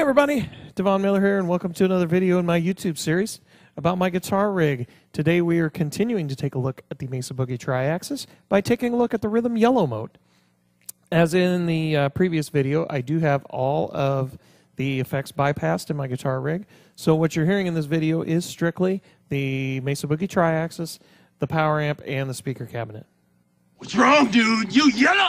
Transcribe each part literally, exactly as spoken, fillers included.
everybody, Devon Miller here, and welcome to another video in my YouTube series about my guitar rig. Today we are continuing to take a look at the Mesa Boogie Triaxis by taking a look at the rhythm yellow mode. As in the uh, previous video, I do have all of the effects bypassed in my guitar rig. So what you're hearing in this video is strictly the Mesa Boogie Triaxis, the power amp, and the speaker cabinet. What's wrong, dude? You yellow!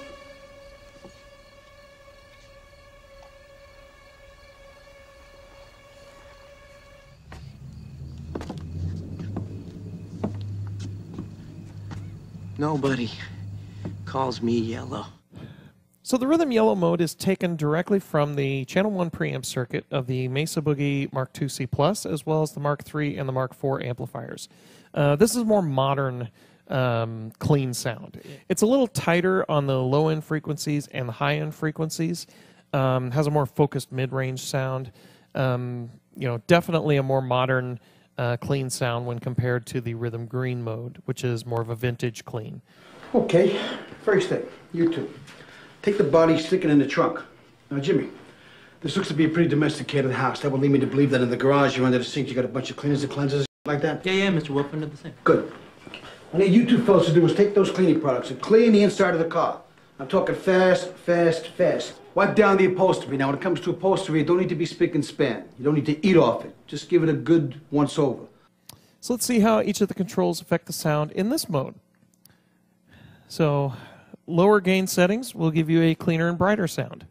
Nobody calls me yellow. So the rhythm yellow mode is taken directly from the channel one preamp circuit of the Mesa Boogie Mark two C Plus, as well as the Mark three and the Mark four amplifiers. Uh, this is more modern, um, clean sound. It's a little tighter on the low-end frequencies and the high-end frequencies. Um, has a more focused mid-range sound. Um, you know, definitely a more modern, uh, clean sound when compared to the rhythm green mode, which is more of a vintage clean. Okay, first thing, you two. Take the body, stick it in the trunk. Now, Jimmy, this looks to be a pretty domesticated house. That would lead me to believe that in the garage, you're under the sink, you got a bunch of cleaners and cleansers like that? Yeah, yeah, Mister Wolf, under the sink. Good. What I need you two fellas to do is take those cleaning products and clean the inside of the car. I'm talking fast, fast, fast. Wipe down the upholstery. Now, when it comes to upholstery, it don't need to be spick and span. You don't need to eat off it. Just give it a good once-over. So let's see how each of the controls affect the sound in this mode. So, lower gain settings will give you a cleaner and brighter sound.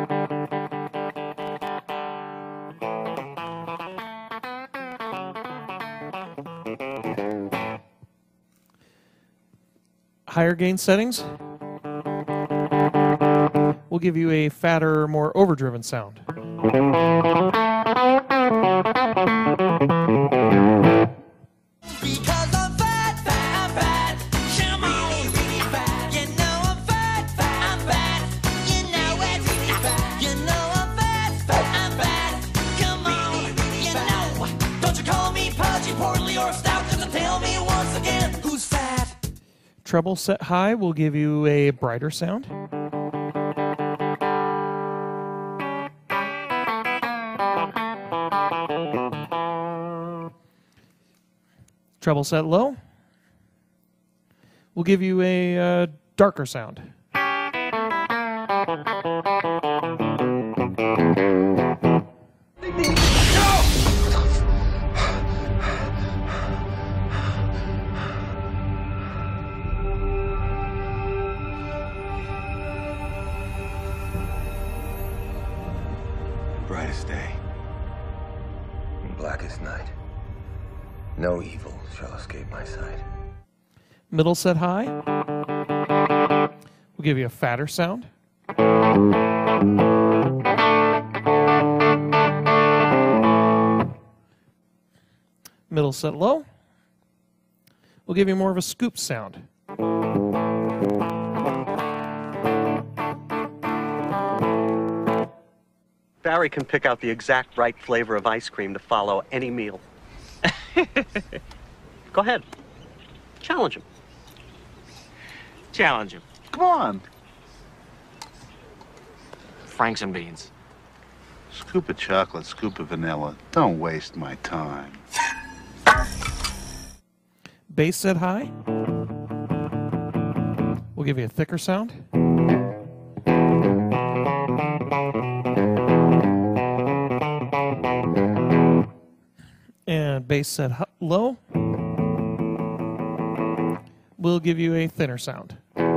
Higher gain settings will give you a fatter, more overdriven sound. Treble set high will give you a brighter sound. Treble set low will give you a uh, darker sound. Brightest day, blackest night. No evil shall escape my sight. Middle set high will give you a fatter sound. Middle set low will give you more of a scoop sound. Barry can pick out the exact right flavor of ice cream to follow any meal. Go ahead. Challenge him. Challenge him. Come on. Franks and beans. Scoop of chocolate, scoop of vanilla. Don't waste my time. Bass set high will give you a thicker sound. And bass set low will give you a thinner sound.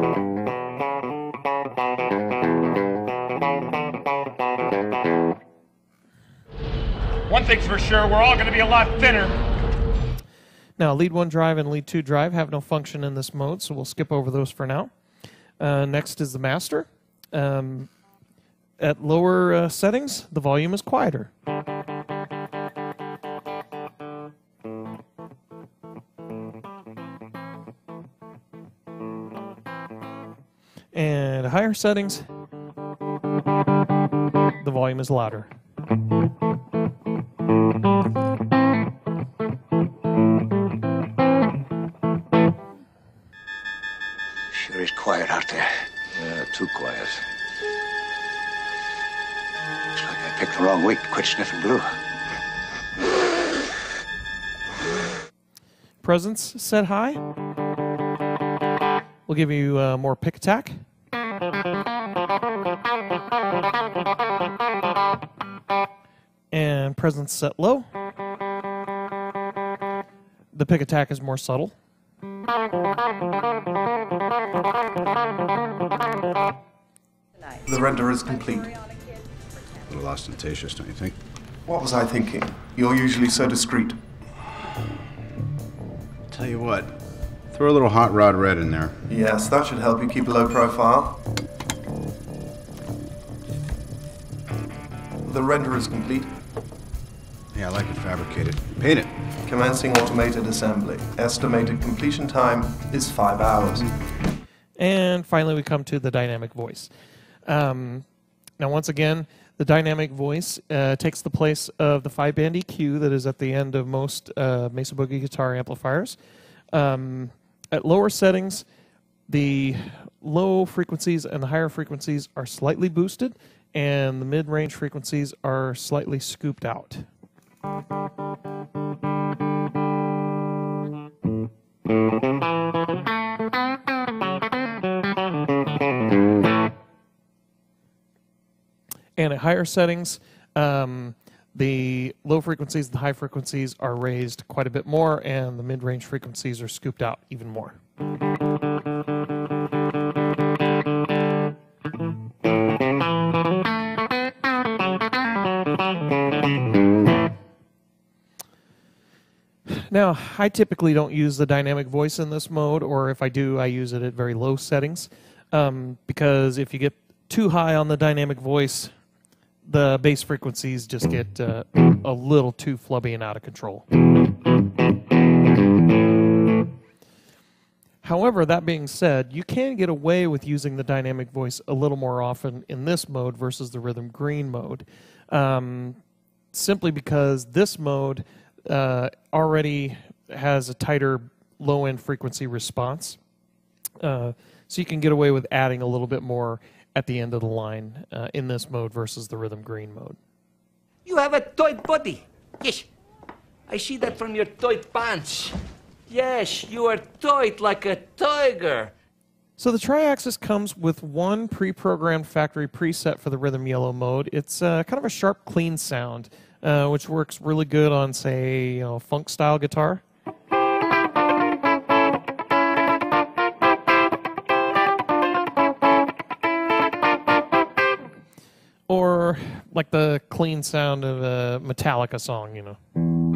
One thing's for sure, we're all going to be a lot thinner. Now, lead one drive and lead two drive have no function in this mode, so we'll skip over those for now. Uh, next is the master. Um, at lower uh, settings, the volume is quieter. And higher settings, the volume is louder. Sure is quiet out there. Yeah, too quiet. Looks like I Picked the wrong week to quit sniffing glue. Presence set high. We'll give you uh, more pick attack. And presence set low. The pick attack is more subtle. The render is complete. A little ostentatious, don't you think? What was I thinking? You're usually so discreet. Tell you what, throw a little hot rod red in there. Yes, that should help you keep a low profile. The render is complete. Yeah, I like it fabricated. Paint it. Commencing automated assembly. Estimated completion time is five hours. And finally, we come to the dynamic voice. Um, now, once again, the dynamic voice uh, takes the place of the five-band E Q that is at the end of most uh, Mesa Boogie guitar amplifiers. Um, at lower settings, the low frequencies and the higher frequencies are slightly boosted, and the mid-range frequencies are slightly scooped out. And at higher settings, um, the low frequencies, the high frequencies are raised quite a bit more, and the mid-range frequencies are scooped out even more. Now, I typically don't use the dynamic voice in this mode, or if I do, I use it at very low settings, um, because if you get too high on the dynamic voice, the bass frequencies just get uh, a little too flubby and out of control. However, that being said, you can get away with using the dynamic voice a little more often in this mode versus the rhythm green mode, um, simply because this mode uh, already has a tighter low-end frequency response. Uh, so you can get away with adding a little bit more at the end of the line uh, in this mode versus the rhythm green mode. You have a tight body. Yes. I see that from your tight pants. Yes, you are tight like a tiger. So the Triaxis comes with one pre-programmed factory preset for the rhythm yellow mode. It's uh, kind of a sharp, clean sound, uh, which works really good on, say, you know, funk-style guitar. Or like the clean sound of a Metallica song, you know.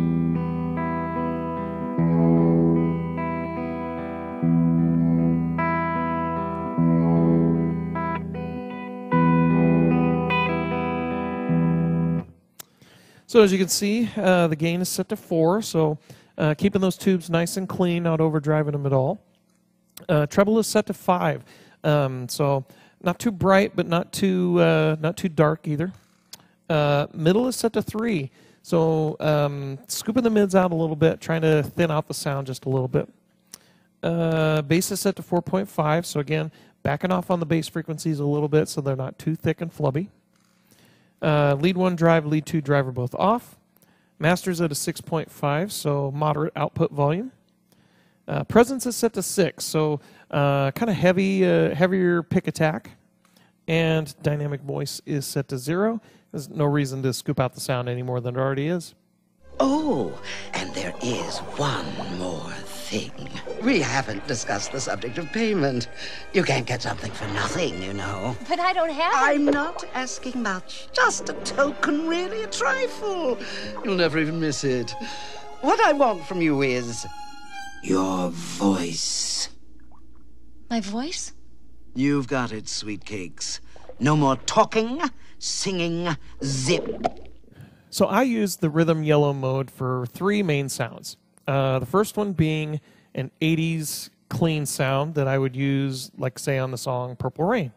So as you can see, uh, the gain is set to four, so uh, keeping those tubes nice and clean, not overdriving them at all. Uh, treble is set to five, um, so not too bright, but not too uh, not too dark either. Uh, middle is set to three, so um, scooping the mids out a little bit, trying to thin out the sound just a little bit. Uh, bass is set to four point five, so again, backing off on the bass frequencies a little bit so they're not too thick and flubby. Uh, lead one drive, lead two drive are both off. Master's at a six point five, so moderate output volume. Uh, presence is set to six, so uh, kind of heavy, uh, heavier pick attack. And dynamic voice is set to zero. There's no reason to scoop out the sound any more than it already is. Oh, and there is one more thing. We haven't discussed the subject of payment. You can't get something for nothing, you know. But I don't have I'm not asking much. Just a token, really, a trifle. You'll never even miss it. What I want from you is your voice. My voice? You've got it, sweet cakes. No more talking, singing, zip. So I use the rhythm yellow mode for three main sounds. Uh, the first one being an eighties clean sound that I would use, like, say, on the song Purple Rain.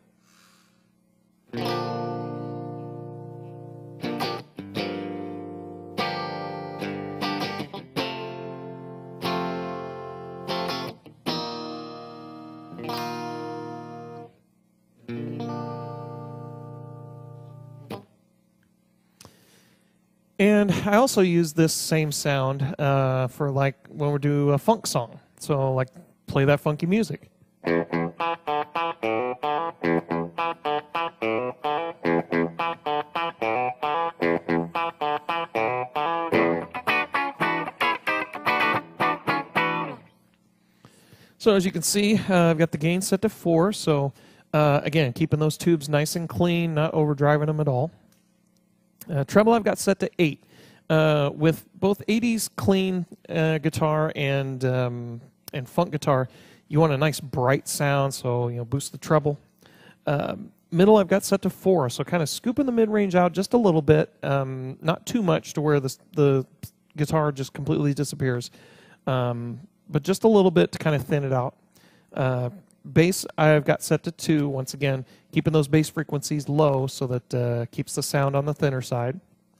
And I also use this same sound uh, for like when we do a funk song. So like play that funky music. So as you can see, uh, I've got the gain set to four. So uh, again, keeping those tubes nice and clean, not overdriving them at all. Uh, treble I've got set to eight. Uh, with both eighties clean uh, guitar and um, and funk guitar, you want a nice bright sound, so you know boost the treble. Um, middle I've got set to four, so kind of scooping the mid-range out just a little bit, um, not too much to where the the guitar just completely disappears. Um, but just a little bit to kind of thin it out. Uh, bass I've got set to two, once again, keeping those bass frequencies low so that uh, keeps the sound on the thinner side.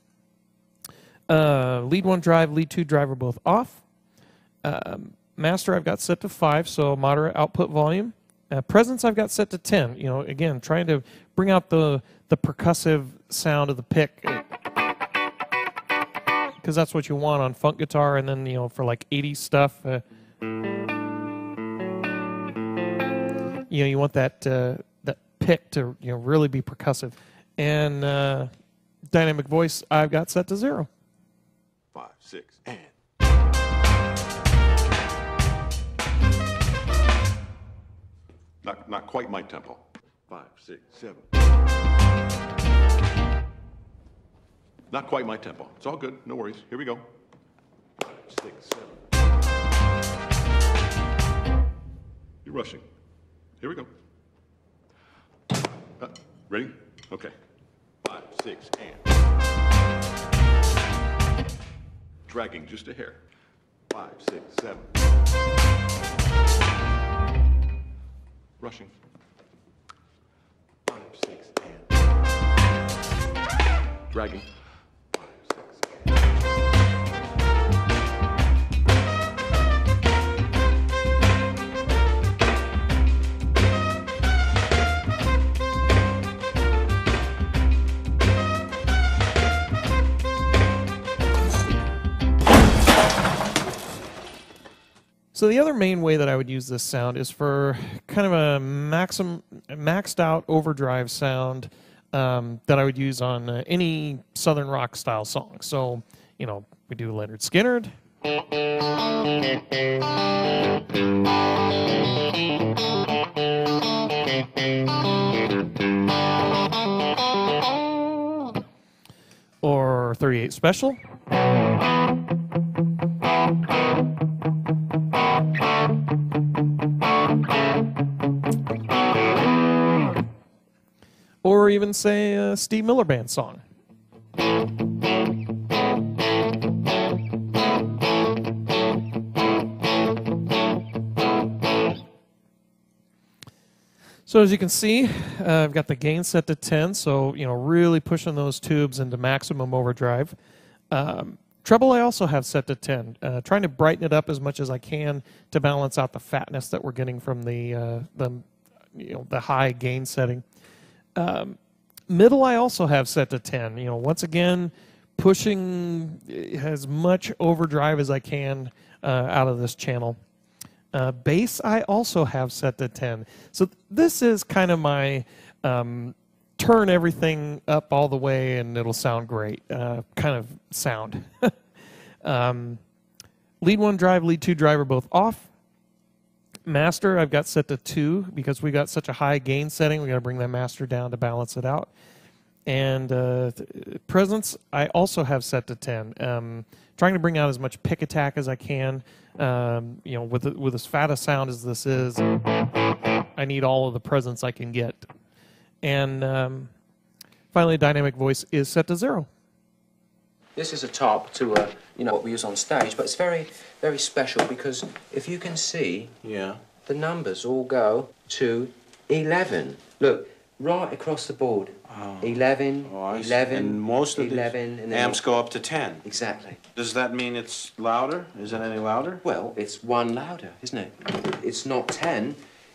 Uh, lead one drive, lead two drive are both off. Um, master I've got set to five, so moderate output volume. Uh, presence I've got set to ten. You know, again, trying to bring out the, the percussive sound of the pick, because that's what you want on funk guitar, and then, you know, for like eighties stuff, uh, you know, you want that uh, that pick to, you know, really be percussive. And uh, dynamic voice I've got set to zero. Five, six, and. Not, not quite my tempo. Five, six, seven. Not quite my tempo. It's all good. No worries. Here we go. Five, six, seven. You're rushing. Here we go. Uh, ready? Okay. Five, six, and. Dragging just a hair. Five, six, seven. Rushing. Five, six, and. Dragging. Five, six, and. So the other main way that I would use this sound is for kind of a maxim, maxed out overdrive sound um, that I would use on uh, any Southern rock style song. So, you know, we do Leonard Skinner. Or thirty-eight Special. Or even, say, a Steve Miller Band song. So as you can see, uh, I've got the gain set to ten, so you know, really pushing those tubes into maximum overdrive. Um, treble I also have set to ten, uh, trying to brighten it up as much as I can to balance out the fatness that we're getting from the uh, the you know the high gain setting. Um, middle I also have set to ten. You know, once again, pushing as much overdrive as I can uh, out of this channel. Uh, bass I also have set to ten. So this is kind of my um, turn everything up all the way and it'll sound great uh, kind of sound. um, lead one drive, lead two drive are both off. Master I've got set to two because we got such a high gain setting. We got to bring that master down to balance it out. And uh, presence I also have set to ten. Um, trying to bring out as much pick attack as I can. Um, you know, with with as fat a sound as this is, I need all of the presence I can get. And um, finally, dynamic voice is set to zero. This is a top to uh, you know what we use on stage, but it's very very special because if you can see, yeah, the numbers all go to eleven. Look, right across the board. Oh. eleven, oh, eleven, and most of eleven, the and then amps go up to ten. Exactly. Does that mean it's louder? Is it any louder? Well, it's one louder, isn't it? It's not ten. You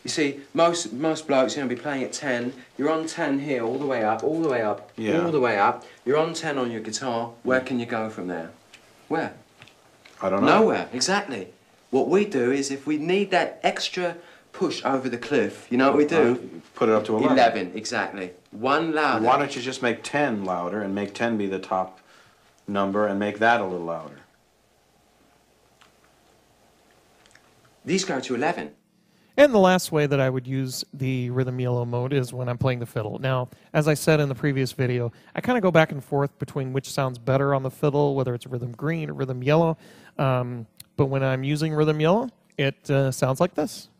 You see, most most blokes, you know, be playing at ten. You're on ten here, all the way up, all the way up, Yeah. all the way up. You're on ten on your guitar. Where can you go from there? Where? I don't know. Nowhere, exactly. What we do is, if we need that extra push over the cliff, you know what we do? Put it up to eleven. eleven, exactly. One louder. Why don't you just make ten louder and make ten be the top number and make that a little louder? These go to eleven. And the last way that I would use the rhythm yellow mode is when I'm playing the fiddle. Now, as I said in the previous video, I kind of go back and forth between which sounds better on the fiddle, whether it's rhythm green or rhythm yellow. Um, but when I'm using rhythm yellow, it uh, sounds like this.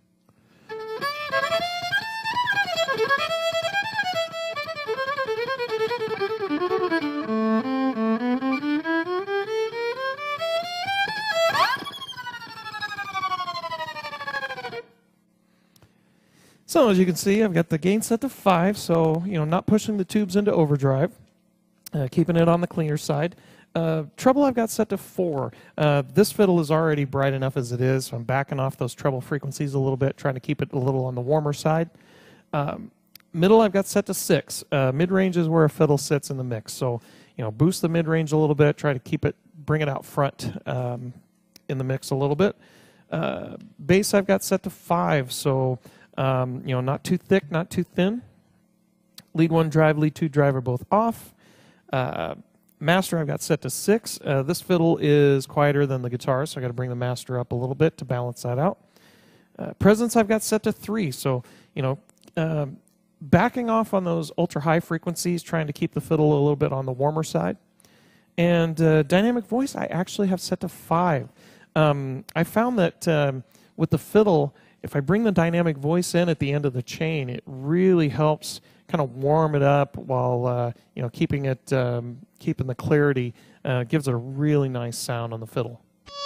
So as you can see, I've got the gain set to five, so you know, not pushing the tubes into overdrive, uh, keeping it on the cleaner side. Uh, treble I've got set to four. Uh, this fiddle is already bright enough as it is, so I'm backing off those treble frequencies a little bit, trying to keep it a little on the warmer side. Um, middle I've got set to six. Uh, mid-range is where a fiddle sits in the mix, so you know, boost the mid-range a little bit, try to keep it, bring it out front um, in the mix a little bit. Uh, bass I've got set to five, so Um, you know, not too thick, not too thin. Lead one drive, lead two drive are both off. Uh, master I've got set to six. Uh, this fiddle is quieter than the guitar, so I got to bring the master up a little bit to balance that out. Uh, presence I've got set to three, so you know, um, backing off on those ultra high frequencies, trying to keep the fiddle a little bit on the warmer side. And uh, dynamic voice I actually have set to five. Um, I found that um, with the fiddle, if I bring the dynamic voice in at the end of the chain, it really helps kind of warm it up while uh, you know, keeping it um, keeping the clarity. Uh, gives it a really nice sound on the fiddle.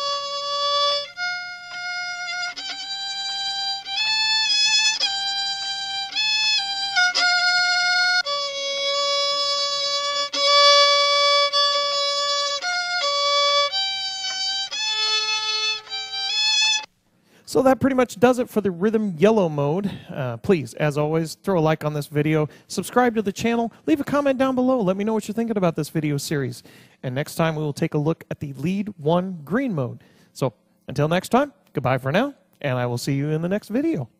So that pretty much does it for the rhythm yellow mode. Uh, please, as always, throw a like on this video, subscribe to the channel, leave a comment down below. Let me know what you're thinking about this video series. And next time we will take a look at the lead one green mode. So until next time, goodbye for now, and I will see you in the next video.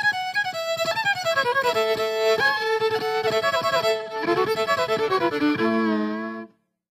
Thank you.